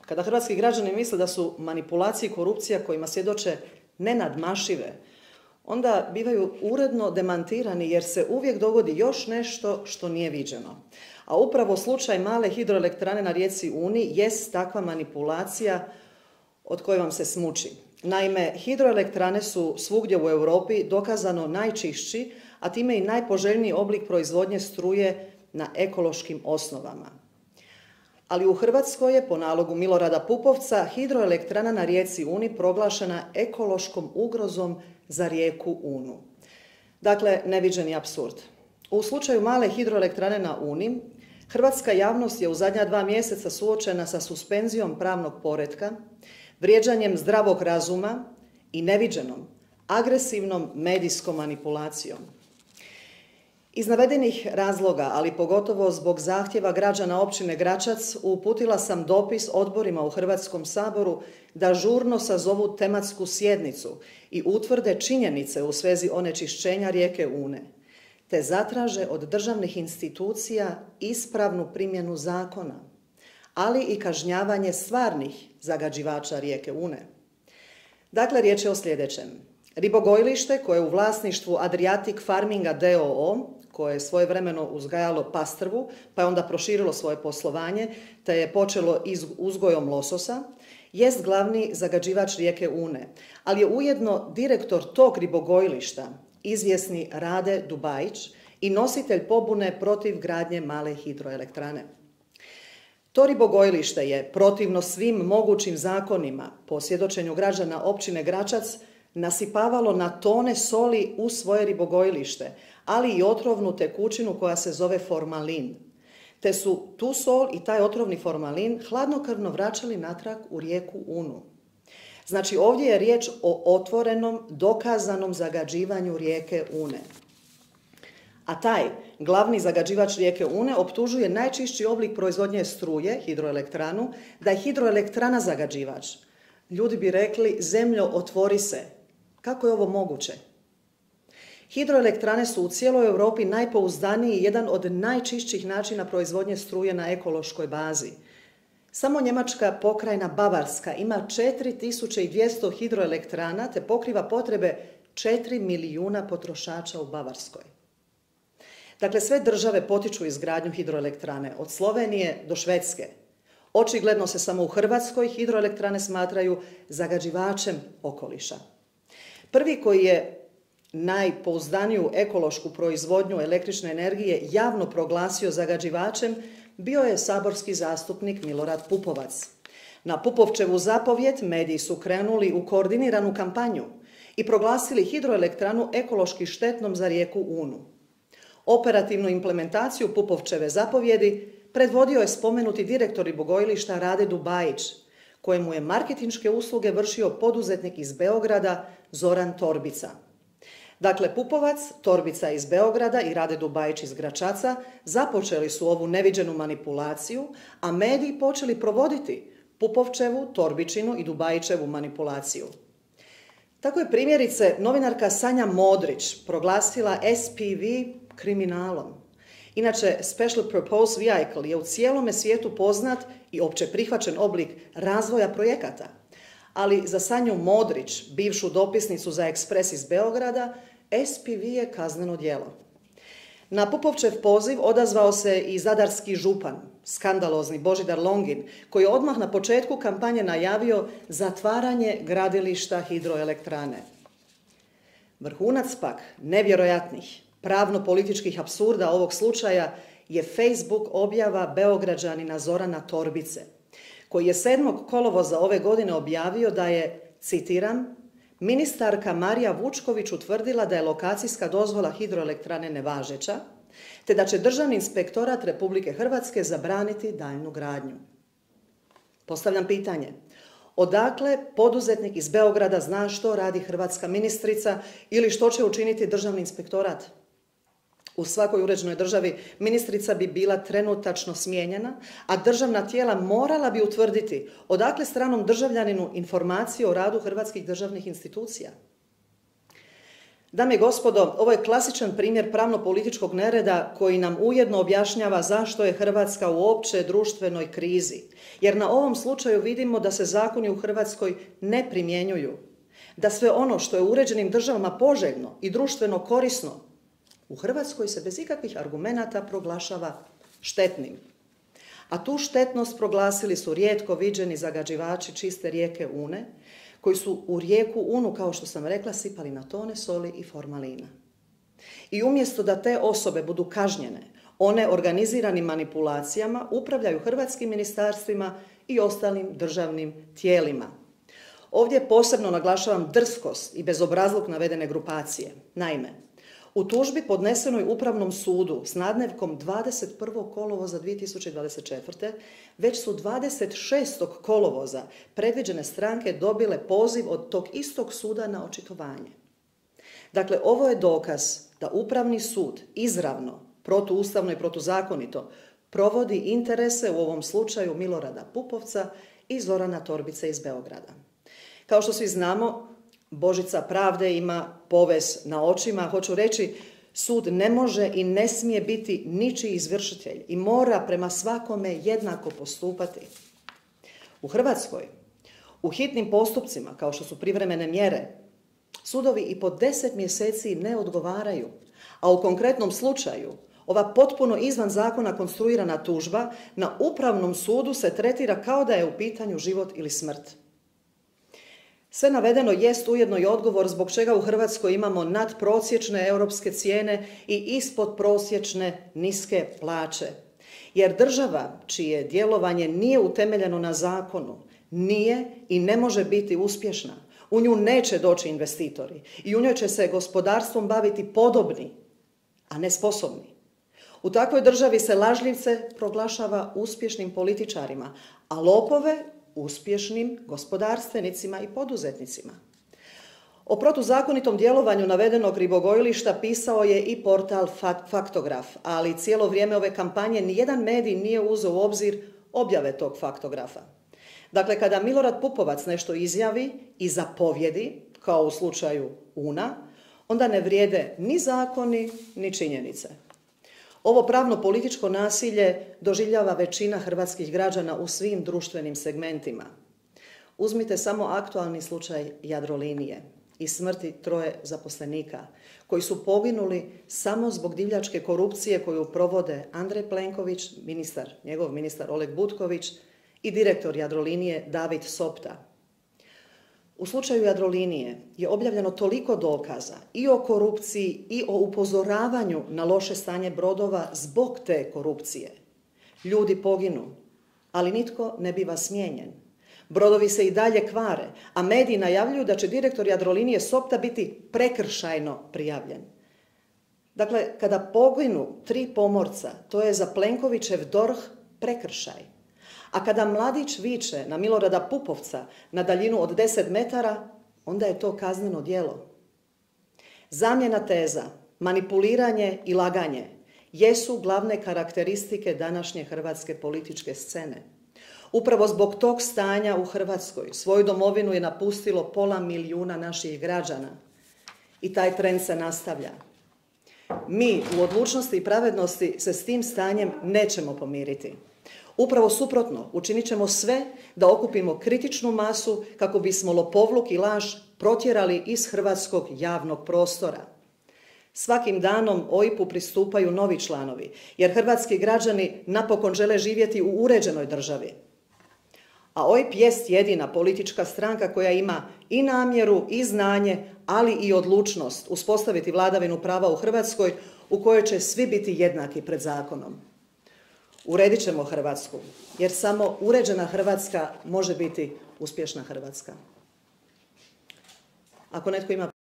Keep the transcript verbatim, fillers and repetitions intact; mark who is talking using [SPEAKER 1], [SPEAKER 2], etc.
[SPEAKER 1] kada hrvatski građani misle da su manipulacije i korupcija kojima svjedoče nenadmašive, onda bivaju uredno demantirani jer se uvijek dogodi još nešto što nije viđeno. A upravo slučaj male hidroelektrane na rijeci Uni jest takva manipulacija od koje vam se smuči. Naime, hidroelektrane su svugdje u Europi dokazano najčišći, a time i najpoželjniji oblik proizvodnje struje na ekološkim osnovama. Ali u Hrvatskoj je po nalogu Milorada Pupovca hidroelektrana na rijeci Uni proglašena ekološkom ugrozom za rijeku Unu. Dakle, neviđeni apsurd. U slučaju male hidroelektrane na Uni, hrvatska javnost je u zadnja dva mjeseca suočena sa suspenzijom pravnog poretka, vrijeđanjem zdravog razuma i neviđenom, agresivnom medijskom manipulacijom. Iz navedenih razloga, ali pogotovo zbog zahtjeva građana općine Gračac, uputila sam dopis odborima u Hrvatskom saboru da žurno sazovu tematsku sjednicu i utvrde činjenice u svezi onečišćenja rijeke Une, te zatraže od državnih institucija ispravnu primjenu zakona, ali i kažnjavanje stvarnih zagađivača rijeke Une. Dakle, riječ je o sljedećem. Ribogojilište koje je u vlasništvu Adriatic Farminga d o o, koje je svojevremeno uzgajalo pastrvu, pa je onda proširilo svoje poslovanje, te je počelo uzgojom lososa, jest glavni zagađivač rijeke Une, ali je ujedno direktor tog ribogojilišta, izvjesni Rade Dubajić, i nositelj pobune protiv gradnje male hidroelektrane. To ribogojilište je, protivno svim mogućim zakonima, po svjedočenju građana općine Gračac, nasipavalo na tone soli u svoje ribogojilište, ali i otrovnu tekućinu koja se zove formalin, te su tu sol i taj otrovni formalin hladnokrvno vraćali natrag u rijeku Unu. Znači, ovdje je riječ o otvorenom, dokazanom zagađivanju rijeke Une. A taj glavni zagađivač rijeke Une optužuje najčišći oblik proizvodnje struje, hidroelektranu, da je hidroelektrana zagađivač. Ljudi bi rekli, zemljo, otvori se. Kako je ovo moguće? Hidroelektrane su u cijeloj Europi najpouzdaniji i jedan od najčišćih načina proizvodnje struje na ekološkoj bazi. Samo njemačka pokrajina Bavarska ima četiri tisuće dvjesto hidroelektrana te pokriva potrebe četiri milijuna potrošača u Bavarskoj. Dakle, sve države potiču izgradnju hidroelektrane, od Slovenije do Švedske. Očigledno se samo u Hrvatskoj hidroelektrane smatraju zagađivačem okoliša. Prvi koji je najpouzdaniju ekološku proizvodnju električne energije javno proglasio zagađivačem bio je saborski zastupnik Milorad Pupovac. Na Pupovčevu zapovjed mediji su krenuli u koordiniranu kampanju i proglasili hidroelektranu ekološki štetnom za rijeku Unu. Operativnu implementaciju Pupovčeve zapovjedi predvodio je spomenuti direktor ribogojilišta Rade Dubajić, kojemu je marketinške usluge vršio poduzetnik iz Beograda Zoran Torbica. Dakle, Pupovac, Torbica iz Beograda i Rade Dubajić iz Gračaca započeli su ovu neviđenu manipulaciju, a mediji počeli provoditi Pupovčevu, Torbičinu i Dubajićevu manipulaciju. Tako je primjerice novinarka Sanja Modrić proglasila S P V kriminalom. Inače, Special Purpose Vehicle je u cijelome svijetu poznat i opće prihvaćen oblik razvoja projekata. Ali za Sanju Modrić, bivšu dopisnicu za Ekspres iz Beograda, S P V je kazneno djelo. Na Pupovčev poziv odazvao se i zadarski župan, skandalozni Božidar Longin, koji je odmah na početku kampanje najavio zatvaranje gradilišta hidroelektrane. Vrhunac pak nevjerojatnih, pravno-političkih apsurda ovog slučaja je Facebook objava Beograđanina Zorana Torbice, koji je sedmog kolovoza ove godine objavio da je, citiram, ministarka Marija Vučković utvrdila da je lokacijska dozvola hidroelektrane nevažeća, te da će Državni inspektorat Republike Hrvatske zabraniti daljnju gradnju. Postavljam pitanje, odakle poduzetnik iz Beograda zna što radi hrvatska ministrica ili što će učiniti Državni inspektorat? U svakoj uređenoj državi ministrica bi bila trenutačno smijenjena, a državna tijela morala bi utvrditi odakle stranom državljaninu informacije o radu hrvatskih državnih institucija. Dame i gospodo, ovo je klasičan primjer pravno-političkog nereda koji nam ujedno objašnjava zašto je Hrvatska u opće društvenoj krizi. Jer na ovom slučaju vidimo da se zakoni u Hrvatskoj ne primjenjuju. Da sve ono što je u uređenim državama poželjno i društveno korisno, u Hrvatskoj se bez ikakvih argumenata proglašava štetnim. A tu štetnost proglasili su rijetko viđeni zagađivači čiste rijeke Une, koji su u rijeku Unu, kao što sam rekla, sipali na tone soli i formalina. I umjesto da te osobe budu kažnjene, one organiziranim manipulacijama upravljaju hrvatskim ministarstvima i ostalim državnim tijelima. Ovdje posebno naglašavam drskost i bezobrazluk navedene grupacije. Naime, u tužbi podnesenoj Upravnom sudu s nadnevkom dvadeset prvog kolovoza dvije tisuće dvadeset četvrte. već su dvadeset šestog kolovoza predviđene stranke dobile poziv od tog istog suda na očitovanje. Dakle, ovo je dokaz da Upravni sud izravno, protuustavno i protuzakonito provodi interese, u ovom slučaju Milorada Pupovca i Zorana Torbice iz Beograda. Kao što svi znamo, Božica pravde ima poves na očima. Hoću reći, sud ne može i ne smije biti ničiji izvršitelj i mora prema svakome jednako postupati. U Hrvatskoj, u hitnim postupcima, kao što su privremene mjere, sudovi i po deset mjeseci ne odgovaraju, a u konkretnom slučaju ova potpuno izvan zakona konstruirana tužba na Upravnom sudu se tretira kao da je u pitanju život ili smrt. Sve navedeno jest ujedno i odgovor zbog čega u Hrvatskoj imamo nadprosječne europske cijene i ispodprosječne niske plaće. Jer država čije djelovanje nije utemeljeno na zakonu, nije i ne može biti uspješna. U nju neće doći investitori i u njoj će se gospodarstvom baviti podobni, a ne sposobni. U takvoj državi se lažljivce proglašava uspješnim političarima, a lopove uspješnim gospodarstvenicima i poduzetnicima. O protuzakonitom djelovanju navedenog ribogojilišta pisao je i portal Faktograf, ali cijelo vrijeme ove kampanje nijedan medij nije uzeo u obzir objave tog faktografa. Dakle, kada Milorad Pupovac nešto izjavi i zapovjedi, kao u slučaju Una, onda ne vrijede ni zakoni, ni činjenice. Ovo pravno-političko nasilje doživljava većina hrvatskih građana u svim društvenim segmentima. Uzmite samo aktualni slučaj Jadrolinije i smrti troje zaposlenika, koji su poginuli samo zbog divljačke korupcije koju provode Andrej Plenković, ministar, njegov ministar Oleg Butković i direktor Jadrolinije David Sopta. U slučaju Jadrolinije je objavljeno toliko dokaza i o korupciji i o upozoravanju na loše stanje brodova zbog te korupcije. Ljudi poginu, ali nitko ne biva smijenjen. Brodovi se i dalje kvare, a mediji najavljuju da će direktor Jadrolinije Sopta biti prekršajno prijavljen. Dakle, kada poginu tri pomorca, to je za Plenkovićev D O R H prekršaj. A kada mladić viče na Milorada Pupovca na daljinu od deset metara, onda je to kazneno djelo. Zamjena teza, manipuliranje i laganje jesu glavne karakteristike današnje hrvatske političke scene. Upravo zbog tog stanja u Hrvatskoj svoju domovinu je napustilo pola milijuna naših građana. I taj trend se nastavlja. Mi u odlučnosti i pravednosti se s tim stanjem nećemo pomiriti. Upravo suprotno, učinit ćemo sve da okupimo kritičnu masu kako bismo lopovluk i laž protjerali iz hrvatskog javnog prostora. Svakim danom O I P-u pristupaju novi članovi, jer hrvatski građani napokon žele živjeti u uređenoj državi. A O I P jest jedina politička stranka koja ima i namjeru i znanje, ali i odlučnost uspostaviti vladavinu prava u Hrvatskoj u kojoj će svi biti jednaki pred zakonom. Uredit ćemo Hrvatsku, jer samo uređena Hrvatska može biti uspješna Hrvatska. Ako netko ima